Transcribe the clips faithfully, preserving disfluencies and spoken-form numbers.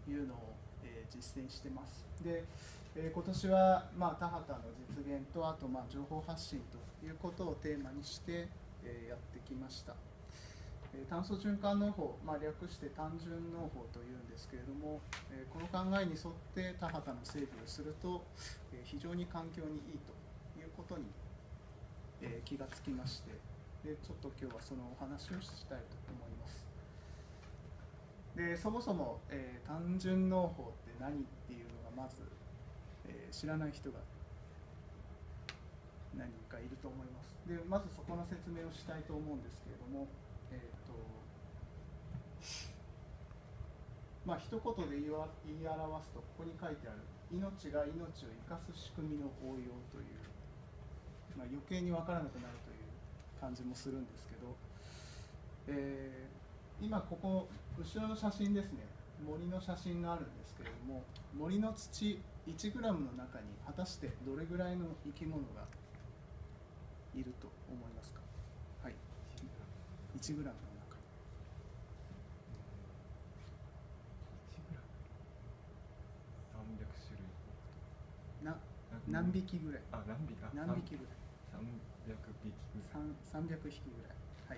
いうのを、えー、実践してます。で、えー、今年は、まあ、田畑の実現とあと、まあ、情報発信ということをテーマにして、えー、やってきました。えー、炭素循環農法、まあ、略して単純農法というんですけれども、えー、この考えに沿って田畑の整備をすると、えー、非常に環境にいいということに、えー、気がつきまして、でちょっと今日はそのお話をしたいと思います。でそもそも、えー、単純農法って何っていうのがまず、えー、知らない人が何人かいると思います。でまずそこの説明をしたいと思うんですけれども、えーとまあ一言で言い表すと、ここに書いてある命が命を生かす仕組みの応用という、まあ、余計に分からなくなるという感じもするんですけど、えー、今ここ後ろの写真ですね、森の写真があるんですけれども、森の土いちグラムの中に果たしてどれぐらいの生き物がいると思いますか？はい、いちグラムの中にさんびゃくしゅるいな何匹ぐらい？ あ、何匹か何匹ぐらい？ さんびゃくびきぐらい。 さんびゃくひきぐらい。はい。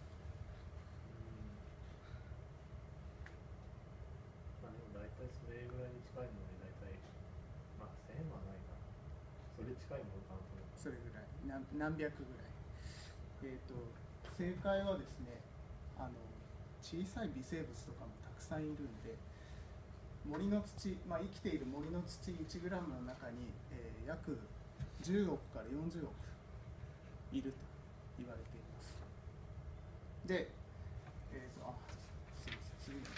まあでも大体それぐらいに近いので、大体まあせんはないかな。それ近いものかなと思います。 それぐらい、何何百ぐらい。えっと正解はですね、あの小さい微生物とかもたくさんいるんで、森の土、まあ、生きている森の土 いちグラム の中に、えー、約じゅうおくからよんじゅうおくいると言われています。で、えーと、あ、すみません、次に。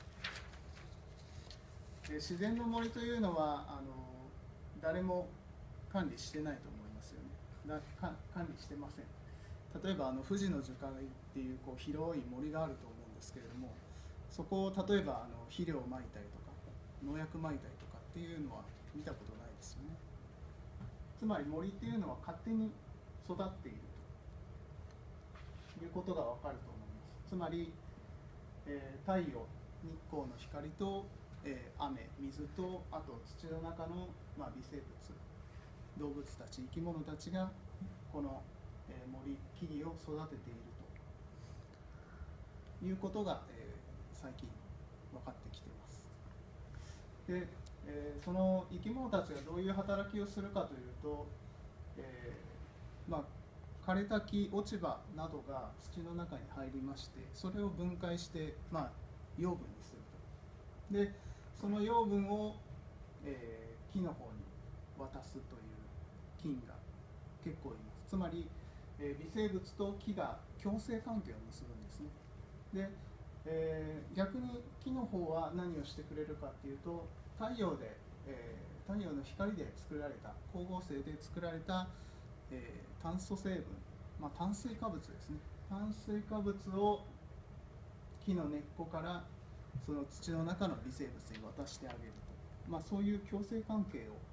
で、自然の森というのはあの誰も管理してないと思いますよね。だか管理してません。例えばあの富士の樹海っていう、こう広い森があると思うんですけれども、そこを例えばあの肥料をまいたりとか農薬まいたりとかっていうのは見たことないですよね。つまり森っていうのは勝手に育っているということがわかると思います。つまり、えー、太陽、日光の光と、えー、雨、水と、あと土の中の、まあ、微生物、動物たち、生き物たちがこの、えー、森、木々を育てているということが、えー、最近分かってきています。で、えー、その生き物たちがどういう働きをするかというと、えー、まあ枯れた木、落ち葉などが土の中に入りまして、それを分解して、まあ、養分にすると。で、その養分を、えー、木の方に渡すという菌が結構います。つまり、えー、微生物と木が共生関係を結ぶんですね。で、えー、逆に木の方は何をしてくれるかっていうと、太陽で、えー、太陽の光で作られた、光合成で作られた、えー、炭素成分、まあ、炭水化物ですね。炭水化物を木の根っこからその土の中の微生物に渡してあげると、まあ、そういう共生関係を、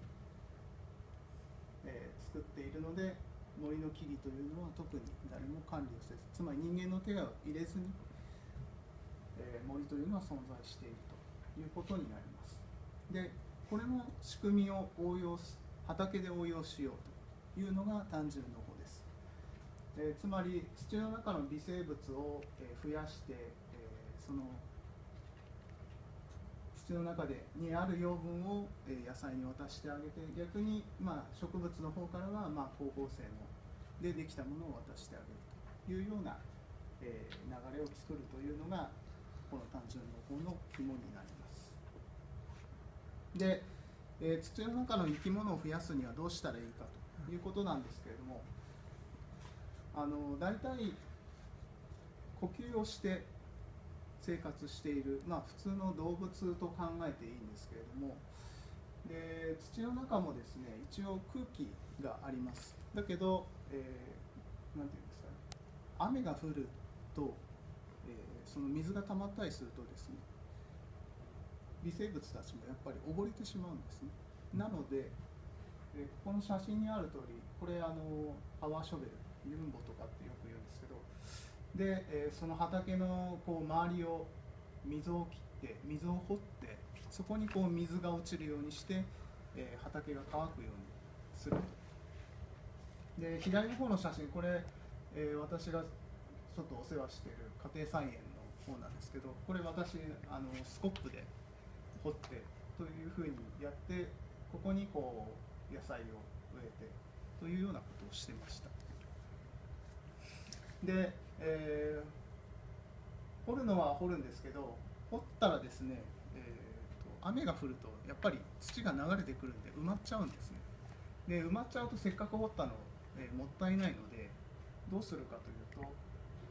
えー、作っているので、森の木々というのは特に誰も管理をせず、つまり人間の手を入れずに、えー、森というのは存在しているということになります。で、これの仕組みを応用し、畑で応用しようというのが単純農法です。えー、つまり土の中の微生物を、えー、増やして、えー、その土の中でにある養分を、えー、野菜に渡してあげて、逆に、まあ、植物の方からは、まあ、光合成のでできたものを渡してあげるというような、えー、流れを作るというのがこの単純農法の肝になります。で、えー、土の中の生き物を増やすにはどうしたらいいかということなんですけれども、あの大体呼吸をして生活している、まあ、普通の動物と考えていいんですけれども、で土の中もですね、一応空気があります。だけど、えー、なんていうんですかね、雨が降ると、えー、その水が溜まったりするとですね、微生物たちもやっぱり溺れてしまうんですね。なので、えー、この写真にある通り、これあのパワーショベル、ユンボとかってよく言うんですけど、で、えー、その畑のこう周りを溝を切って水を掘って、 そこにこう水が落ちるようにして、えー畑が乾くようにすると。で左の方の写真、これ、えー私がちょっとお世話している家庭菜園の方なんですけど、これ私あのスコップで掘ってというふうにやって、ここにこう野菜を植えてというようなことをしてました。で、えー掘るのは掘るんですけど、掘ったらですね、えーと雨が降るとやっぱり土が流れてくるんで埋まっちゃうんですね。で埋まっちゃうとせっかく掘ったの、えーもったいないので、どうするかというと、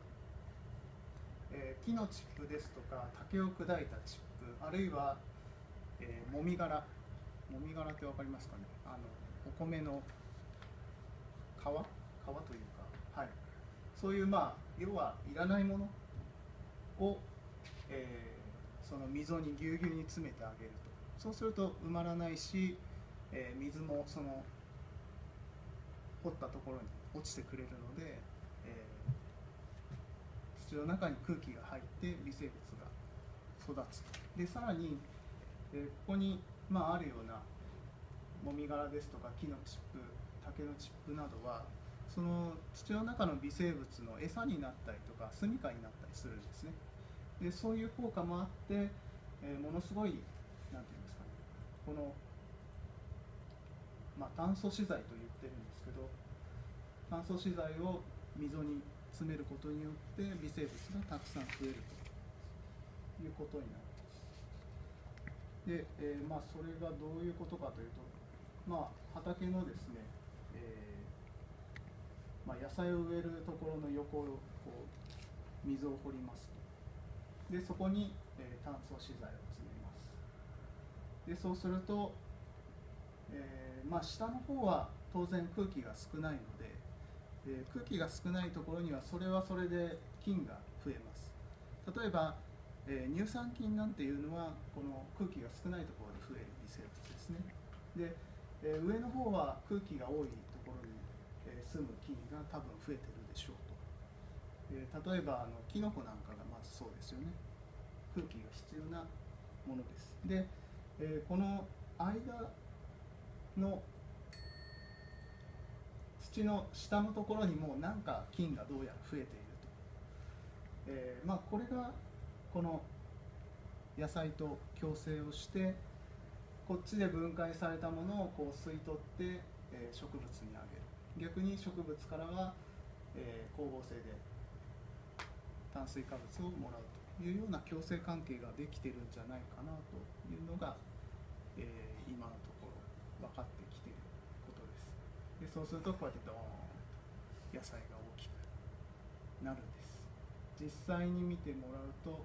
えー木のチップですとか竹を砕いたチップ、あるいは、えーもみ殻、もみ殻って分かりますかね、あのお米の皮皮というか、はい、そういう、まあ要はいらないものを、えーその溝にぎゅうぎゅうに詰めてあげると。そうすると埋まらないし、えー水もその掘ったところに落ちてくれるので、えー土の中に空気が入って微生物が育つと。でさらに、えーここに、まあ、あるようなもみ殻ですとか木のチップ、竹のチップなどはその土の中の微生物の餌になったりとか住みかになったりするんですね。でそういう効果もあって、えーものすごいなんていうんですかね、この、まあ、炭素資材と言ってるんですけど、炭素資材を溝に詰めることによって微生物がたくさん増えるということになります。で、えーまあ、それがどういうことかというと、まあ、畑のですね、えーまあ、野菜を植えるところの横をこう溝を掘りますと。でそこに、えー炭素資材を詰めます。でそうすると、えーまあ、下の方は当然空気が少ないので、えー空気が少ないところにはそれはそれで菌が増えます。例えば、えー乳酸菌なんていうのはこの空気が少ないところで増える微生物ですね。で、えー上の方は空気が多いところに、えー住む菌が多分増えてるでしょうと。えー例えばあのキノコなんかがまずそうですよね。空気が必要なものです。で、えーこの間の土の下のところにもなんか菌がどうやら増えていると。えーまあ、これがこの野菜と共生をしてこっちで分解されたものをこう吸い取って、えー植物にあげる。逆に植物からは、えー光合成で炭水化物をもらうというような共生関係ができているんじゃないかなというのが、えー今のところ分かってきていることです。でそうするとこうやってドーン野菜が大きくなるんです。実際に見てもらうと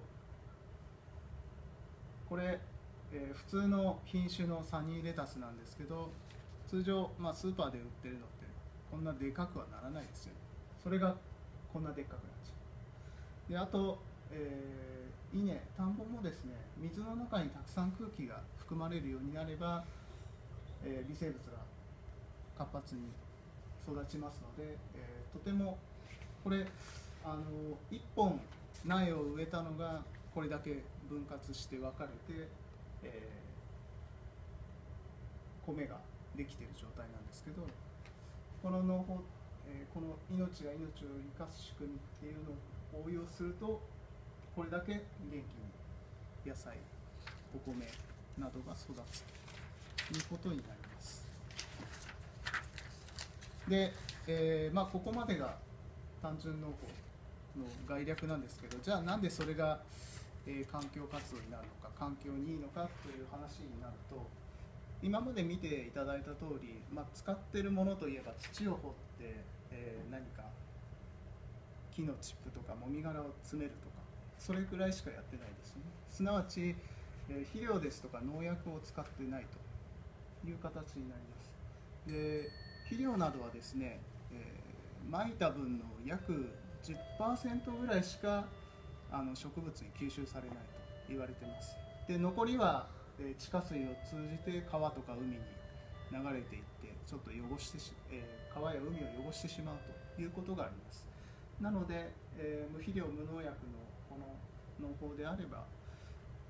これ、えー普通の品種のサニーレタスなんですけど、通常、まあ、スーパーで売ってるのってこんなでかくはならないですよね。それがこんなでっかくなっちゃう。であと、えー稲、田んぼもですね、水の中にたくさん空気が含まれるようになれば、えー微生物が活発に育ちますので、えーとてもこれあのいっぽん苗を植えたのがこれだけ分割して分かれて、えー米ができている状態なんですけど、この農法、えーこの命が命を生かす仕組みっていうのを応用するとこれだけ元気に野菜、お米などが育つということになります。で、えーまあ、ここまでが単純農法の概略なんですけど、じゃあなんでそれが、えー環境活動になるのか、環境にいいのかという話になると、今まで見ていただいた通り、まあ、使っているものといえば土を掘って、えー何か木のチップとかもみ殻を詰めるとか、それくらいしかやってないですよね。すなわち、えー肥料ですとか農薬を使ってないという形になります。で肥料などはですね、えー、まいた分の約 じゅっパーセント ぐらいしかあの植物に吸収されないと言われています。で残りは、えー地下水を通じて川とか海に流れていってちょっと汚してし、えー川や海を汚してしまうということがあります。なので、えー無肥料無農薬のこの農法であれば、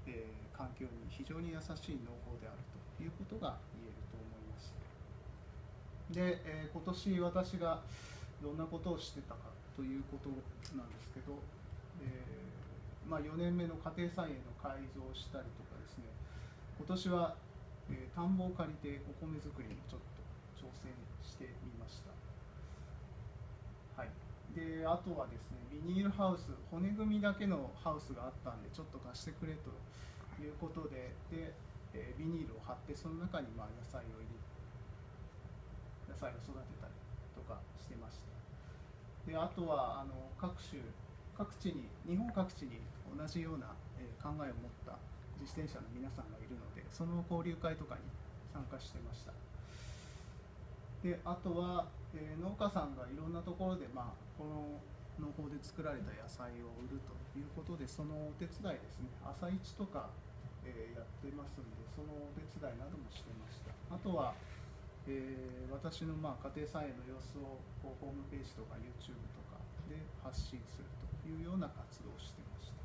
えー環境に非常に優しい農法であるということが言えると思います。で、えー今年私がどんなことをしてたかということなんですけど、えーまあ、よねんめの家庭菜園の改造をしたりとかですね、今年は、えー田んぼを借りてお米作りにちょっと挑戦してみました。はい、であとはですね、ビニールハウス、骨組みだけのハウスがあったんでちょっと貸してくれということで、で、えービニールを貼ってその中にまあ野菜を入れ野菜を育てたりとかしてました。であとはあの各種各地に日本各地に同じような、えー考えを持った自転車の皆さんがいるので、その交流会とかに参加してました。であとは、えー農家さんがいろんなところで、まあ、この農法で作られた野菜を売るということで、そのお手伝いですね、朝市とか、えーやってますんで、そのお手伝いなどもしてました。あとは、えー私のまあ家庭菜園の様子をこうホームページとか YouTube とかで発信するというような活動をしてました。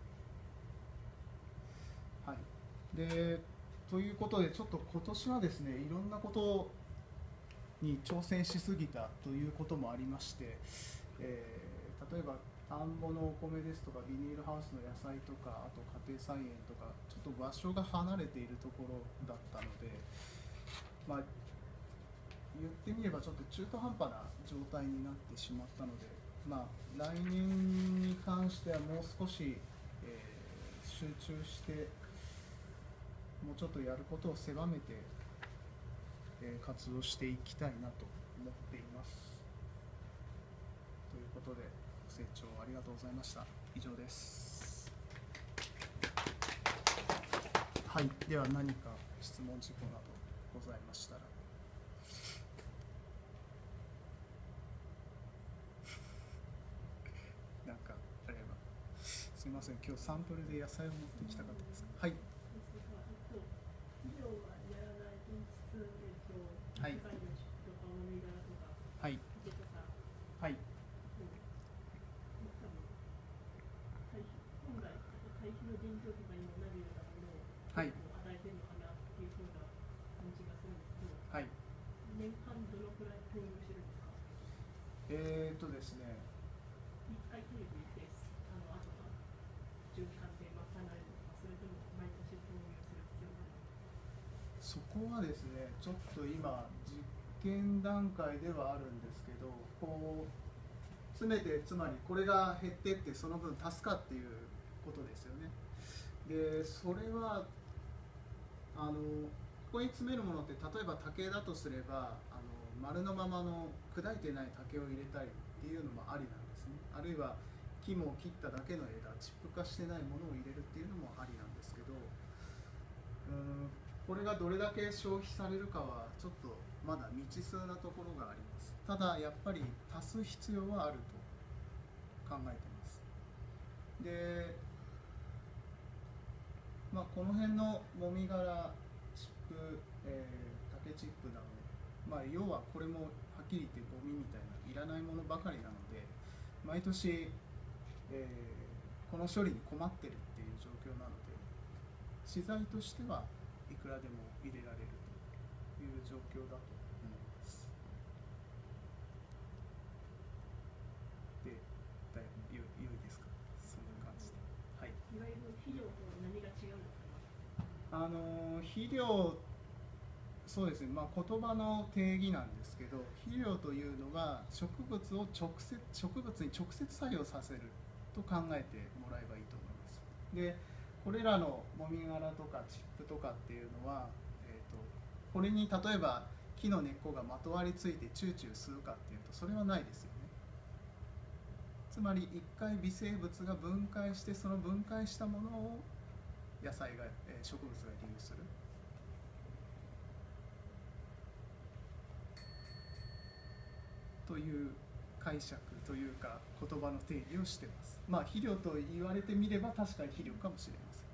はい、でということで、ちょっと今年はですね、いろんなことに挑戦しすぎたということもありまして、えー例えば田んぼのお米ですとか、ビニールハウスの野菜とか、あと家庭菜園とか、ちょっと場所が離れているところだったので、まあ、言ってみればちょっと中途半端な状態になってしまったので、まあ、来年に関してはもう少し、えー集中してもうちょっとやることを狭めて、えー活動していきたいなと思っています。ということでご清聴ありがとうございました。以上です。はい、では何か質問事項などございましたら。なんかあれば、すみません、今日サンプルで野菜を持ってきた方ですか。はい。はい。はい。はい。はい。はい。 年間どのくらい投入してるんですか？ えーとですね、 一回テレビで、あの後は循環で賄えるのか、それとも毎年投入する必要があるのか。 そこはですね、ちょっと今実験段階ではあるんですけど、こう詰めて、つまりこれが減ってってその分足すかっていうことですよね。でそれはあのここに詰めるものって、例えば竹だとすれば、あの丸のままの砕いてない竹を入れたりっていうのもありなんですね。あるいは木も切っただけの枝、チップ化してないものを入れるっていうのもありなんですけど、うーんこれがどれだけ消費されるかはちょっとまだ未知数なところがあります。ただやっぱり足す必要はあると考えてます。で、まあ、この辺のもみ殻、チップ、えー、竹チップなど、まあ、要はこれもはっきり言ってゴミみたいないらないものばかりなので、毎年、えーこの処理に困ってるっていう状況なので、資材としてはいくらでも入れられるという状況だと思います。で、だいぶよ良いですか。そんな感じで。はい。 いわゆる肥料と何が違うのかあの肥料、そうですね、まあ、言葉の定義なんですけど、肥料というのは植物を直接植物に直接作用させると考えてもらえばいいと思います。でこれらのもみ殻とかチップとかっていうのは、えー、とこれに例えば木の根っこがまとわりついてチューチュー吸うかっていうと、それはないですよね。つまり一回微生物が分解して、その分解したものを野菜が、えー植物が利用するという解釈というか言葉の定義をしています。まあ肥料と言われてみれば確かに肥料かもしれません。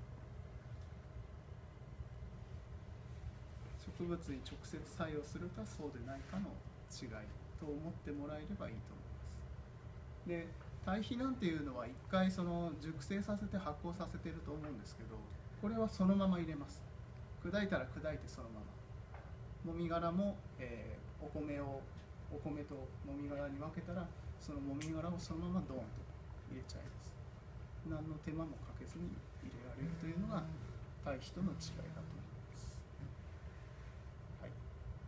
植物に直接作用するかそうでないかの違いと思ってもらえればいいと思います。で堆肥なんていうのは一回その熟成させて発酵させてると思うんですけど、 これはそのまま入れます。砕いたら砕いてそのまま。もみ殻も、えー、お米をお米ともみ殻に分けたら、そのもみ殻をそのままドーンと入れちゃいます。何の手間もかけずに入れられるというのが堆肥との違いだと思います。はい。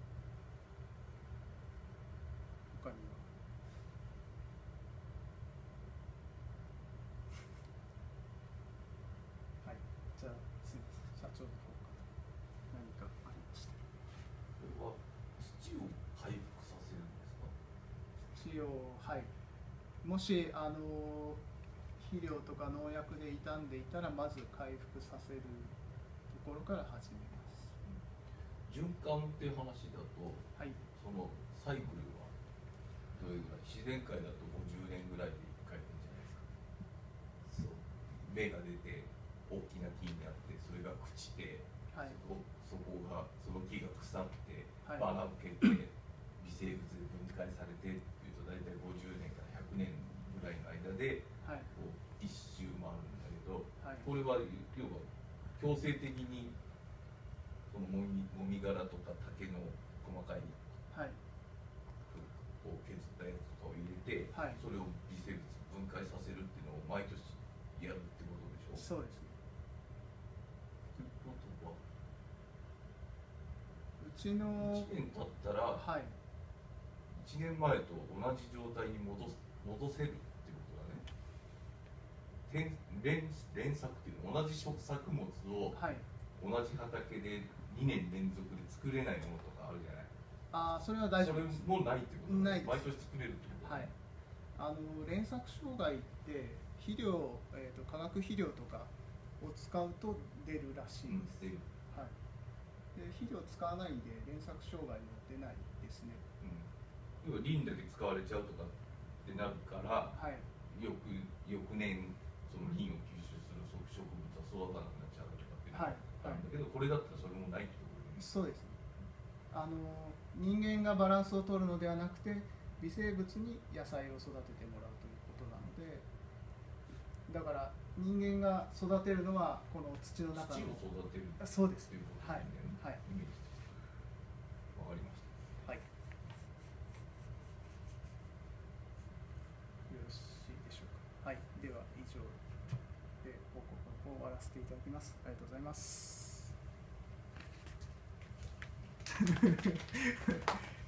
他には。はい。じゃあすみません、社長の方から何かありました。 これは土を回復させるんですか？ 土を、はい。もしあの肥料とか農薬で傷んでいたら、まず回復させるところから始めます。 循環っていう話だと、 はい。 そのサイクルはどれぐらい？自然界だとごじゅうねんぐらいでいっかいじゃないですか。そう、芽が出て大きな木になって、それが朽ちて、 はい。 そこそこがその木が腐って、 はいばらけて、微生物で分解されてっていうと、大体ごじゅうねんからひゃくねんぐらいの間で、 はい。 こう一周回るんだけど、 はい。 これは要は強制的にそのもみもみ殻とか竹の細かいはい。 こう削ったやつとかを入れて、 はい。 それを微生物分解させるっていうのを毎年やるってことでしょ。 そうですね。 ということはうちのいちねん経ったら、 はい。 いちねんまえと同じ状態に戻す戻せるっていうことだね。連連連作っていうのは同じ食作物をはい。 同じ畑でにねん連続で作れないものとかあるじゃない。 ああ、それは大丈夫それです。 もないってことだね。 ないです。 毎年作れるってことだね。 はい。あの連作障害って肥料、えーと、化学肥料とかを使うと出るらしいうん、 です。 出る。 はい。で肥料使わないんで連作障害も出ないですね。 うん。要はリンだけ使われちゃうとかってなるから、 はい。 翌翌年そのリンを吸収する植物は育たなくなっちゃうとかっていうのはい。 があるんだけど、これだったらそれもないってことだよね。 そうですね。あの人間がバランスを取るのではなくて、微生物に野菜を育ててもらうということなので、だから人間が育てるのはこの土の中土の。 を育てるってそうです。 いうことはいなんだよね。 はい。 イメージとしてわかりました。 はい。よろしいでしょうか。はい。では以上で報告を終わらせていただきます。ありがとうございます。